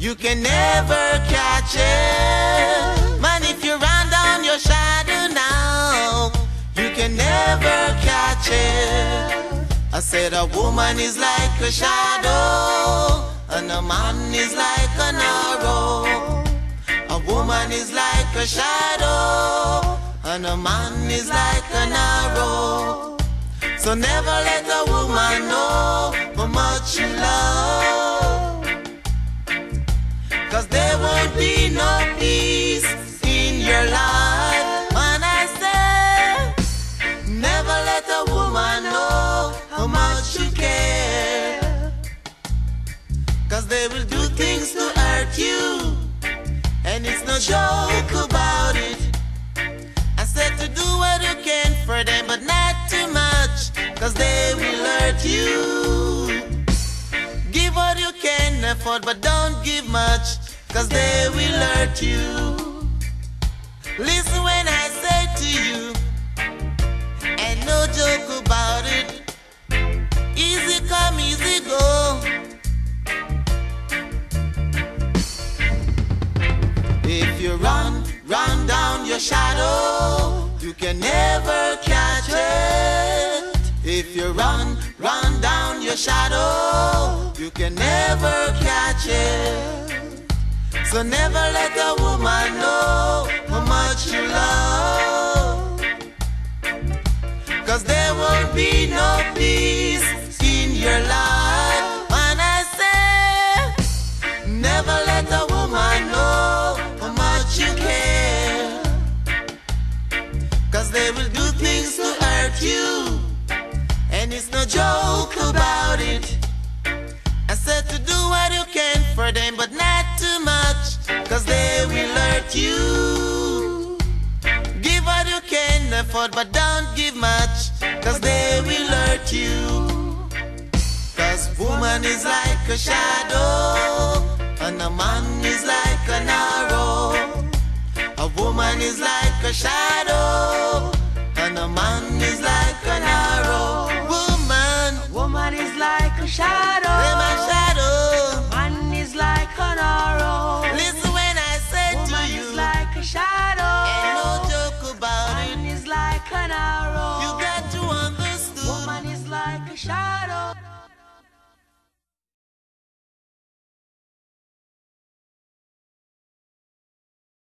you can never catch it. Man, if you run down your shadow now, you can never catch it. I said a woman is like a shadow, and a man is like an arrow. A woman is like a shadow, and a man is like an arrow. So never let a woman know how much you love, 'cause there won't be no peace in your life. And I say, never let a woman know how much you care, 'cause they will do things to hurt you, and it's no joke about it. I said to do what you can for them, but not too much, 'cause they will hurt you. Give what you can afford, but don't give much, 'cause they will hurt you. Listen when I say to you, and no joke about it. Easy come, easy go. If you run down your shadow, you can never catch it. If you run down your shadow, you can never catch it. So never let a woman know how much you love, 'cause there won't be no peace in your life. And I say, never let a woman know how much you care, 'cause they will do things to hurt you, and it's no joke about it. I said to do what you can for them, but not too much, 'cause they will hurt you. Give what you can afford, but don't give much, 'cause they will hurt you. 'Cause woman is like a shadow, and a man is like an arrow. A woman is like a shadow, and a man is like an arrow. Woman is like a shadow. They're my shadow. Man is like an arrow. Listen when I say to Woman you, is like a shadow. and no joke about Man it. is like an arrow. You got to understand. Woman is like a shadow.